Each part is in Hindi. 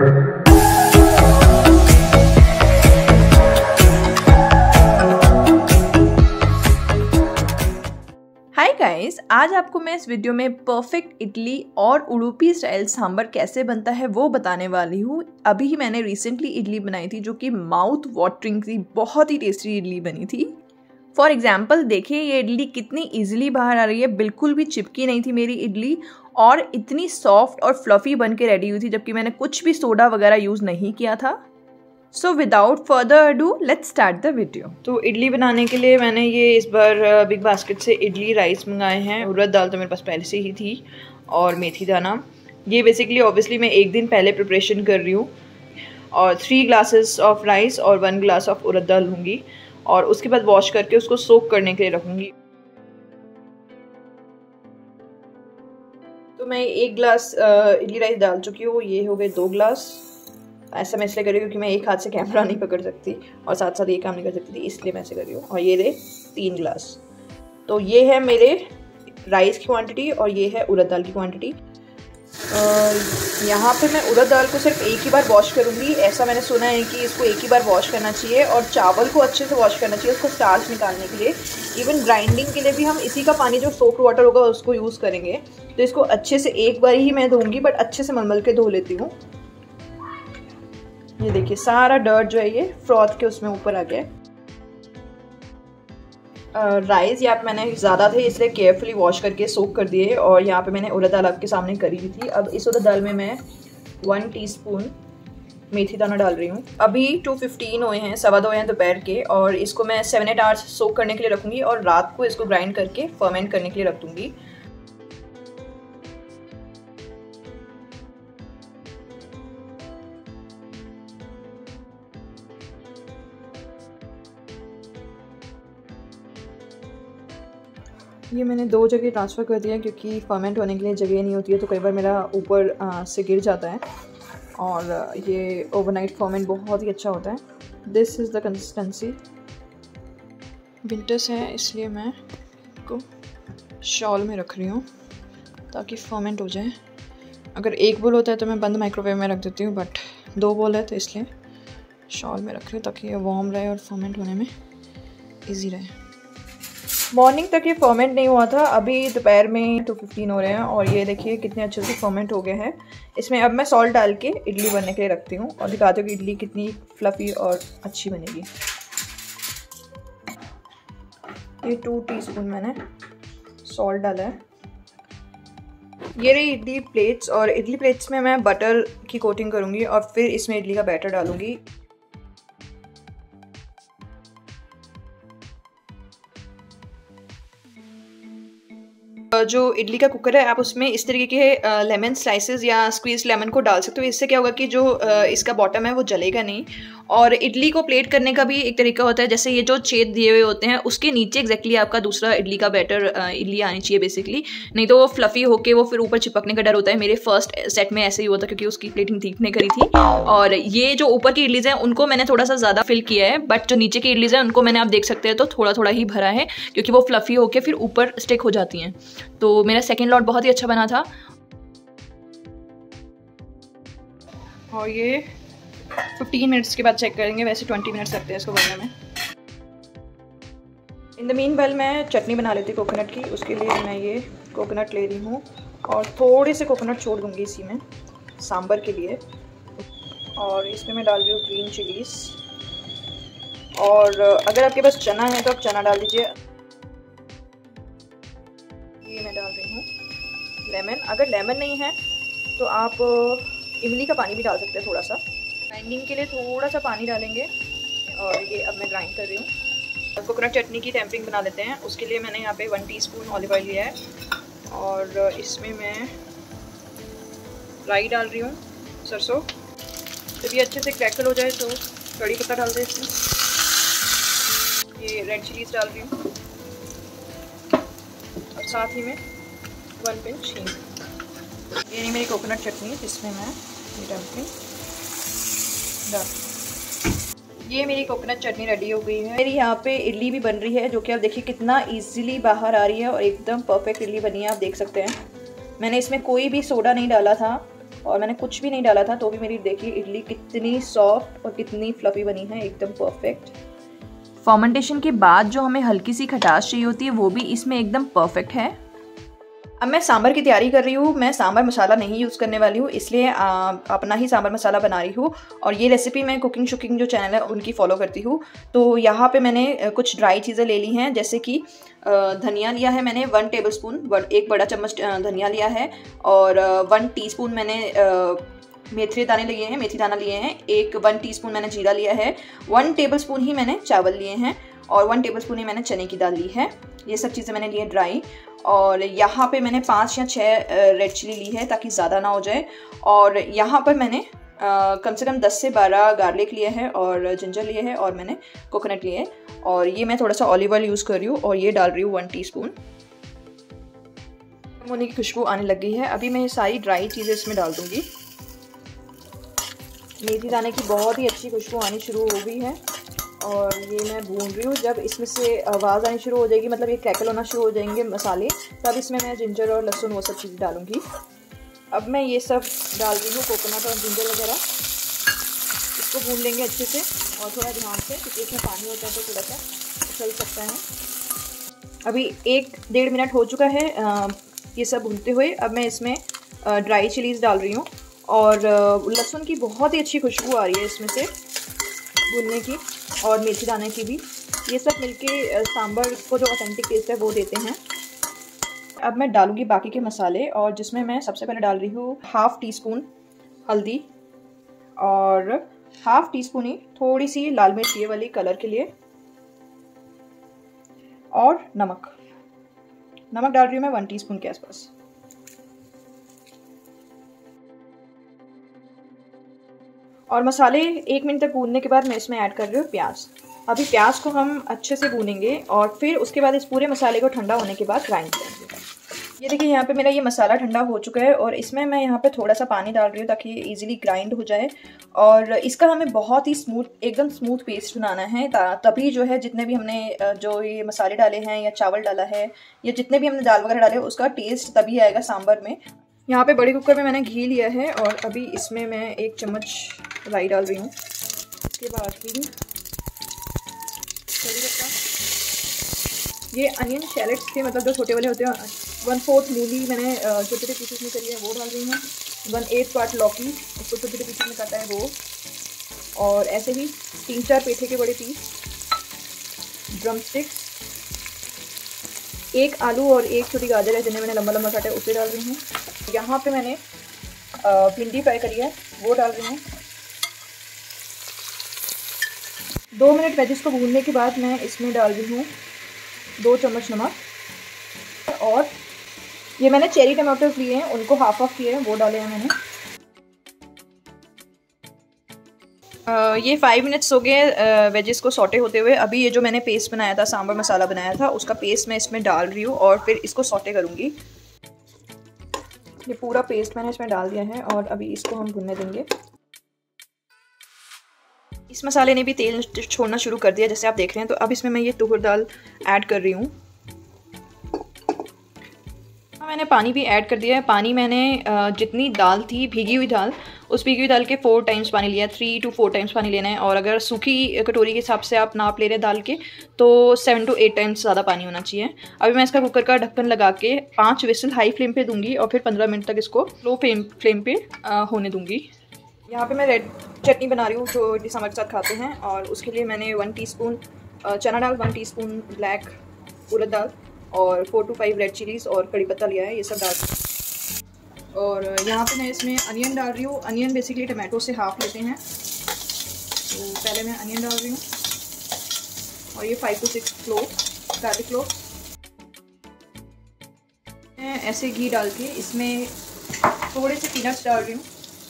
हाय गाइस, आज आपको मैं इस वीडियो में परफेक्ट इडली और उडुपी स्टाइल सांभर कैसे बनता है वो बताने वाली हूँ। अभी ही मैंने रिसेंटली इडली बनाई थी जो कि माउथ वाटरिंग थी, बहुत ही टेस्टी इडली बनी थी। फॉर एग्जाम्पल देखिए ये इडली कितनी इजीली बाहर आ रही है, बिल्कुल भी चिपकी नहीं थी मेरी इडली और इतनी सॉफ्ट और फ्लफी बन के रेडी हुई थी, जबकि मैंने कुछ भी सोडा वगैरह यूज़ नहीं किया था। So without further ado let's start the video. तो इडली बनाने के लिए मैंने ये इस बार बिग बास्केट से इडली राइस मंगाए हैं। उड़द दाल तो मेरे पास पहले से ही थी और मेथी दाना। ये बेसिकली ऑब्वियसली मैं एक दिन पहले प्रिपरेशन कर रही हूँ। और 3 ग्लासेस ऑफ राइस और 1 ग्लास ऑफ उड़द दाल लूँगी और उसके बाद वॉश करके उसको सोक करने के लिए रखूँगी। तो मैं 1 ग्लास इडली राइस डाल चुकी हूँ, ये हो गए 2 ग्लास। ऐसा मैं इसलिए कर रही हूँ क्योंकि मैं एक हाथ से कैमरा नहीं पकड़ सकती और साथ साथ ये काम नहीं कर सकती थी, इसलिए मैं ऐसे कर रही हूँ। और ये रहे 3 ग्लास। तो ये है मेरे राइस की क्वांटिटी और ये है उड़द दाल की क्वांटिटी। यहाँ पे मैं उड़द दाल को सिर्फ एक ही बार वॉश करूँगी। ऐसा मैंने सुना है कि इसको एक ही बार वॉश करना चाहिए और चावल को अच्छे से वॉश करना चाहिए उसको स्टार्च निकालने के लिए। इवन ग्राइंडिंग के लिए भी हम इसी का पानी जो सोक्ड वाटर होगा उसको यूज़ करेंगे। तो इसको अच्छे से एक बार ही मैं धोऊँगी, बट अच्छे से मलमल के धो लेती हूँ। ये देखिए सारा डर्ट जो है ये फ्रॉथ के उसमें ऊपर आ गया। राइस यहाँ पे मैंने ज़्यादा थे इसलिए केयरफुली वॉश करके सोक कर दिए और यहाँ पे मैंने उड़द दाल आपके सामने करी हुई थी। अब इस उड़द दाल में मैं 1 टीस्पून मेथी दाना डाल रही हूँ। अभी 2:15 हुए हैं, 2:15 हुए हैं दोपहर के और इसको मैं 7-8 आवर्स सोक करने के लिए रखूँगी और रात को इसको ग्राइंड करके फर्मेंट करने के लिए रख दूँगी। ये मैंने 2 जगह ट्रांसफ़र कर दिया क्योंकि फर्मेंट होने के लिए जगह नहीं होती है, तो कई बार मेरा ऊपर से गिर जाता है। और ये ओवरनाइट फर्मेंट बहुत ही अच्छा होता है। This is the consistency. Winters है इसलिए मैं इसको शॉल में रख रही हूँ ताकि फर्मेंट हो जाए। अगर 1 बोल होता है तो मैं बंद माइक्रोवेव में रख देती हूँ, बट 2 बोल है तो इसलिए शॉल में रख रही हूँ ताकि ये वार्म रहे और फर्मेंट होने में ईजी रहे। मॉर्निंग तक ये फर्मेंट नहीं हुआ था, अभी दोपहर में 2:15 हो रहे हैं और ये देखिए कितने अच्छे से फर्मेंट हो गए हैं। इसमें अब मैं सॉल्ट डाल के इडली बनने के लिए रखती हूँ और दिखाती हूँ कि इडली कितनी फ्लफ़ी और अच्छी बनेगी। ये 2 टीस्पून मैंने सॉल्ट डाला है। ये रही इडली प्लेट्स और इडली प्लेट्स में मैं बटर की कोटिंग करूँगी और फिर इसमें इडली का बैटर डालूँगी। जो इडली का कुकर है आप उसमें इस तरीके के लेमन स्लाइसेस या स्क्वीज लेमन को डाल सकते हो। इससे क्या होगा कि जो इसका बॉटम है वो जलेगा नहीं। और इडली को प्लेट करने का भी एक तरीका होता है, जैसे ये जो छेद दिए हुए होते हैं उसके नीचे एग्जैक्टली आपका दूसरा इडली का बैटर इडली आनी चाहिए बेसिकली, नहीं तो वो फ्लफ़ी होके वो फिर ऊपर चिपकने का डर होता है। मेरे फर्स्ट सेट में ऐसे ही होता क्योंकि उसकी प्लेटिंग ठीक नहीं करी थी। और ये जो ऊपर की इडलीज हैं उनको मैंने थोड़ा सा ज़्यादा फिल किया है, बट जो नीचे की इडलीज हैं उनको मैंने आप देख सकते हैं तो थोड़ा थोड़ा ही भरा है क्योंकि वो फ्लफ़ी होके फिर ऊपर स्टिक हो जाती हैं। तो मेरा सेकेंड लॉट बहुत ही अच्छा बना था। और ये 15 मिनट्स के बाद चेक करेंगे, वैसे 20 मिनट्स लगते हैं इसको बनने में। इन द मीन वेल मैं चटनी बना लेती कोकोनट की। उसके लिए मैं ये कोकोनट ले रही हूँ और थोड़े से कोकोनट छोड़ दूँगी इसी में सांभर के लिए। और इसमें मैं डाल रही हूँ ग्रीन चिलीज़ और अगर आपके पास चना है तो आप चना डाल दीजिए। ये मैं डाल रही हूँ लेमन। अगर लेमन नहीं है तो आप इमली का पानी भी डाल सकते हैं थोड़ा सा। ग्राइंडिंग के लिए थोड़ा सा पानी डालेंगे और ये अब मैं ग्राइंड कर रही हूँ। कोकोनट चटनी की टेम्परिंग बना लेते हैं। उसके लिए मैंने यहाँ पे 1 टीस्पून ऑलिव ऑयल लिया है और इसमें मैं राई डाल रही हूँ, सरसों। जब ये अच्छे से क्रैकल हो जाए तो कड़ी पत्ता डाल दें इसमें। ये रेड चिलीज़ डाल रही हूँ और साथ ही में 1 पिंच हींग। ये नहीं मेरी कोकोनट चटनी जिसमें मैं ये टेम्परिंग डाल। ये मेरी कोकोनट चटनी रेडी हो गई है। मेरी यहाँ पे इडली भी बन रही है जो कि आप देखिए कितना इजीली बाहर आ रही है और एकदम परफेक्ट इडली बनी है, आप देख सकते हैं। मैंने इसमें कोई भी सोडा नहीं डाला था और मैंने कुछ भी नहीं डाला था तो भी मेरी देखिए इडली कितनी सॉफ्ट और कितनी फ्लफी बनी है, एकदम परफेक्ट। फर्मेंटेशन के बाद जो हमें हल्की सी खटास चाहिए होती है वो भी इसमें एकदम परफेक्ट है। अब मैं सांभर की तैयारी कर रही हूँ। मैं सांभर मसाला नहीं यूज़ करने वाली हूँ, इसलिए अपना ही सांभर मसाला बना रही हूँ। और ये रेसिपी मैं कुकिंग शुकिंग जो चैनल है उनकी फॉलो करती हूँ। तो यहाँ पे मैंने कुछ ड्राई चीज़ें ले ली हैं, जैसे कि धनिया लिया है मैंने 1 टेबलस्पून, 1 बड़ा चम्मच धनिया लिया है। और 1 टीस्पून मैंने मेथी दाने लिए हैं, मेथी दाना लिए हैं। 1 टीस्पून मैंने जीरा लिया है। 1 टेबलस्पून ही मैंने चावल लिए हैं और 1 टेबलस्पून ही मैंने चने की दाल ली है। ये सब चीज़ें मैंने ली है ड्राई। और यहाँ पे मैंने 5 या 6 रेड चिली ली है ताकि ज़्यादा ना हो जाए। और यहाँ पर मैंने कम से कम 10 से 12 गार्लिक लिए हैं और जिंजर लिए हैं और मैंने कोकोनट लिए है। और ये मैं थोड़ा सा ऑलिव ऑयल यूज़ कर रही हूँ और ये डाल रही हूँ 1 टीस्पून। होने की खुशबू आने लग गई है। अभी मैं ये सारी ड्राई चीज़ें इसमें डाल दूँगी। मेथी दाने की बहुत ही अच्छी खुशबू आनी शुरू हो गई है और ये मैं भून रही हूँ। जब इसमें से आवाज़ आनी शुरू हो जाएगी, मतलब ये क्रैकल होना शुरू हो जाएंगे मसाले, तब इसमें मैं जिंजर और लहसुन वो सब चीज़ें डालूँगी। अब मैं ये सब डाल रही हूँ, कोकोनट और जिंजर वगैरह। इसको भून लेंगे अच्छे से और थोड़ा ध्यान से, क्योंकि इसमें पानी होता है तो थोड़ा सा चल सकता है। अभी 1-1.5 मिनट हो चुका है ये सब भूनते हुए। अब मैं इसमें ड्राई चिलीज़ डाल रही हूँ और लहसुन की बहुत ही अच्छी खुशबू आ रही है इसमें से भूनने की, और मेथी दाने की भी। ये सब मिलके सांभर को जो ऑथेंटिक टेस्ट है वो देते हैं। अब मैं डालूँगी बाकी के मसाले, और जिसमें मैं सबसे पहले डाल रही हूँ 1/2 टीस्पून हल्दी और 1/2 टीस्पून ही थोड़ी सी लाल मिर्च ये वाली कलर के लिए, और नमक डाल रही हूँ मैं 1 टीस्पून के आसपास। और मसाले 1 मिनट तक भूनने के बाद मैं इसमें ऐड कर रही हूँ प्याज। अभी प्याज को हम अच्छे से भूनेंगे और फिर उसके बाद इस पूरे मसाले को ठंडा होने के बाद ग्राइंड करेंगे। ये देखिए यहाँ पे मेरा ये मसाला ठंडा हो चुका है और इसमें मैं यहाँ पे थोड़ा सा पानी डाल रही हूँ ताकि ये इजीली ग्राइंड हो जाए। और इसका हमें बहुत ही एकदम स्मूथ पेस्ट बनाना है, तभी जो है जितने भी हमने जो ये मसाले डाले हैं या चावल डाला है या जितने भी हमने दाल वगैरह डाले उसका टेस्ट तभी आएगा सांभर में। यहाँ पे बड़े कुकर में मैंने घी लिया है और अभी इसमें मैं 1 चम्मच राई डाल रही हूँ। उसके बाद ही ये अनियन शैलेट्स थे, मतलब जो छोटे वाले होते हैं, 1/4 मूली मैंने छोटे छोटे पीसेस में करी है वो डाल रही हूँ। 1/8 पार्ट लौकी, उसको छोटे छोटे पीसेस में काटा है वो, और ऐसे ही 3-4 पेठे के बड़े पीस, ड्रम स्टिक्स, 1 आलू और 1 छोटी गाजर है जिन्हें मैंने लंबा लंबा काटा है उसे डाल रही हूँ। यहाँ पे मैंने भिंडी फ्राई करी है वो डाल रही हूँ। 2 मिनट वेजिस को भूनने के बाद मैं इसमें डाल रही हूँ 2 चम्मच नमक, और ये मैंने चेरी टमाटोज लिए हैं उनको हाफ किए हैं वो डाले हैं मैंने। ये 5 मिनट्स हो गए वेजिस को सॉटे होते हुए। अभी ये जो मैंने पेस्ट बनाया था, सांभर मसाला बनाया था, उसका पेस्ट मैं इसमें डाल रही हूँ और फिर इसको सॉटे करूँगी। ये पूरा पेस्ट मैंने इसमें डाल दिया है और अभी इसको हम भुनने देंगे। इस मसाले ने भी तेल छोड़ना शुरू कर दिया जैसे आप देख रहे हैं। तो अब इसमें मैं ये तुअर दाल ऐड कर रही हूँ। मैंने पानी भी ऐड कर दिया है। पानी मैंने जितनी दाल थी भीगी हुई दाल, उस भीगी हुई दाल के 4 टाइम्स पानी लिया, 3 to 4 टाइम्स पानी लेना है। और अगर सूखी कटोरी के हिसाब से आप नाप ले रहे हैं दाल के तो 7 to 8 टाइम्स ज़्यादा पानी होना चाहिए। अभी मैं इसका कुकर का ढक्कन लगा के 5 विसल हाई फ्लेम पे दूंगी और फिर 15 मिनट तक इसको लो फ्लेम पे होने दूंगी। यहाँ पे मैं रेड चटनी बना रही हूँ जो इडली सांभर के साथ खाते हैं, और उसके लिए मैंने 1 टीस्पून चना दाल, 1 टीस्पून ब्लैक उड़द दाल और 4 to 5 रेड चिलीज़ और कड़ी पत्ता लिया है, ये सब डाल। और यहाँ पे मैं इसमें अनियन डाल रही हूँ। अनियन बेसिकली टमाटो से हाफ लेते हैं, तो पहले मैं अनियन डाल रही हूँ। और ये 5 to 6 क्लोव, गार्लिक क्लोव। मैं ऐसे घी डाल के इसमें थोड़े से पीनट्स डाल रही हूँ।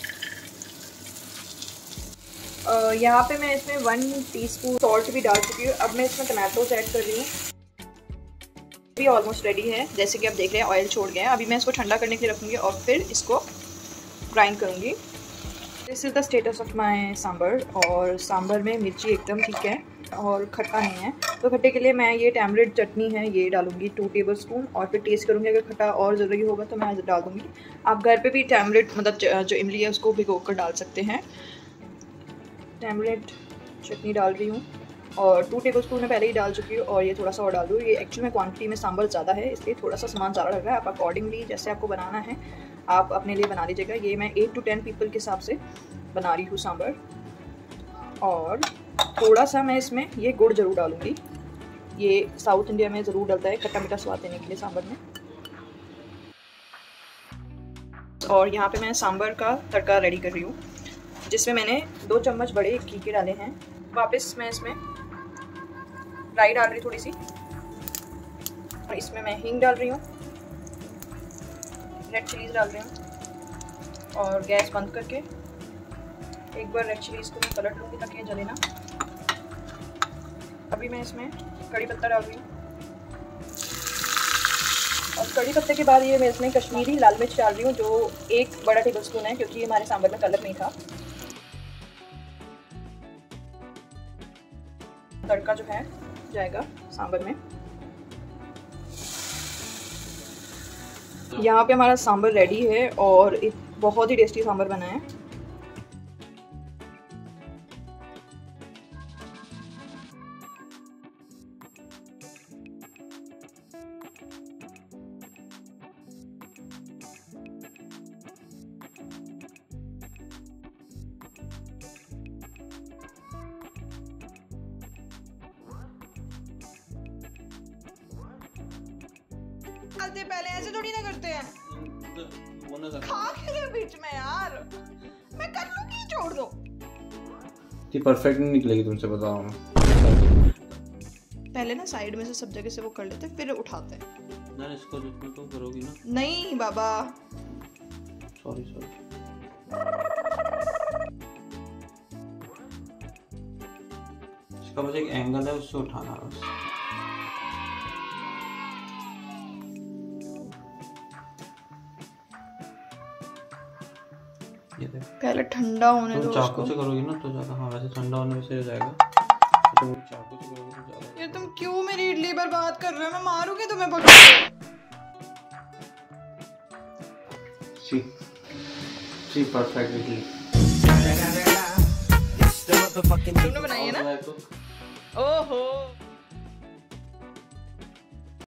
यहाँ पे मैं इसमें 1 टीस्पून सॉल्ट भी डाल चुकी हूँ। अब मैं इसमें टमाटोज ऐड कर रही हूँ। भी ऑलमोस्ट रेडी है, जैसे कि आप देख रहे हैं ऑयल छोड़ गया है। अभी मैं इसको ठंडा करने के लिए रखूँगी और फिर इसको ग्राइंड करूँगी। This is the status of my sambar. और सांभर में मिर्ची एकदम ठीक है, और खट्टा नहीं है, तो खट्टे के लिए मैं ये टैमरिंड चटनी है ये डालूंगी 2 टेबलस्पून, और फिर टेस्ट करूँगी, अगर खट्टा और ज़रूरी होगा तो मैं डाल दूँगी। आप घर पे भी टैमरिंड मतलब जो इमली है उसको भिगो कर डाल सकते हैं। टैमरिंड चटनी डाल रही हूँ और 2 टेबलस्पून मैं पहले ही डाल चुकी हूँ, और ये थोड़ा सा और डाल दूँ। ये एक्चुअली में क्वांटिटी में सांभर ज़्यादा है इसलिए थोड़ा सा सामान ज़्यादा लग रहा है। आप अकॉर्डिंगली जैसे आपको बनाना है आप अपने लिए बना लीजिएगा। ये मैं 8 to 10 पीपल के हिसाब से बना रही हूँ सांभर। और थोड़ा सा मैं इसमें ये गुड़ ज़रूर डालूँगी, ये साउथ इंडिया में ज़रूर डलता है खट्टा मीठा स्वाद देने के लिए सांभर में। और यहाँ पे मैं सांभर का तड़का रेडी कर रही हूँ, जिसमें मैंने 2 चम्मच बड़े घी के डाले हैं। वापस मैं इसमें राई डाल रही थोड़ी सी, और इसमें मैं हींग डाल रही हूँ, रेड चिलीज डाल रही हूँ, और गैस बंद करके एक बार रेड चिलीज को मैं पलट लूँगी ताकि ये जले ना। अभी मैं इसमें कड़ी पत्ता डाल रही हूँ, और कड़ी पत्ते के बाद ये मैं इसमें कश्मीरी लाल मिर्च डाल रही हूँ जो 1 बड़ा टेबलस्पून है, क्योंकि हमारे सांभर में कलर नहीं था। तड़का जो है जाएगा सांभर में। यहाँ पे हमारा सांभर रेडी है और एक बहुत ही टेस्टी सांभर बना है। पहले ऐसे थोड़ी ना करते हैं, खा क्यों रहे बीच में यार, मैं कर लूंगी, छोड़ दो। ये परफेक्ट नहीं निकलेगी तुमसे बता रहा हूं। पहले ना साइड में से सब जगह से वो कर लेते फिर उठाते हैं ना, इसको जितना तो करोगी ना। नहीं बाबा सॉरी इसका बस एक एंगल है उससे उठाना है बस। पहले ठंडा होने दो। चाकू से करोगी ना तो ज्यादा, हाँ वैसे ठंडा होने से हो जाएगा, तो चाकू से करोगी तो ज्यादा। ये तुम क्यों मेरी इडली बर्बाद कर रहे हो, मैं मारूंगी तुम्हें पकड़ के। सी परफेक्ट इडली तुमने बनाई है ना। ओहो